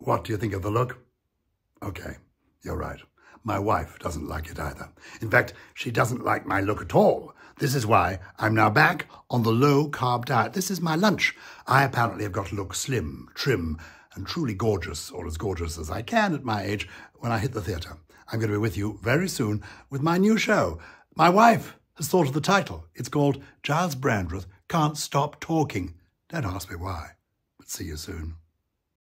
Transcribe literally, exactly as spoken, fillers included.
What do you think of the look? Okay, you're right. My wife doesn't like it either. In fact, she doesn't like my look at all. This is why I'm now back on the low-carb diet. This is my lunch. I apparently have got to look slim, trim, and truly gorgeous, or as gorgeous as I can at my age, when I hit the theatre. I'm going to be with you very soon with my new show. My wife has thought of the title. It's called Gyles Brandreth Can't Stop Talking. Don't ask me why, but see you soon.